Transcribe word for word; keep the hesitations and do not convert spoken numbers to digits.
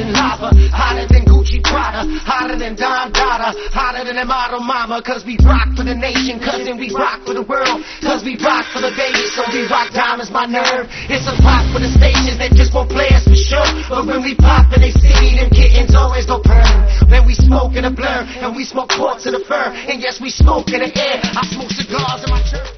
than lava, hotter than Gucci Prada, hotter than Don Dada, hotter than a model mama. Cause we rock for the nation, cousin, we rock for the world. Cause we rock for the baby, so we rock diamonds, my nerve. It's a pop for the stations that just won't play us for sure. But when we pop in they city, them kittens always go purr. Then we smoke in a blur, and we smoke pork to the fur. And yes, we smoke in the air. I smoke cigars in my church.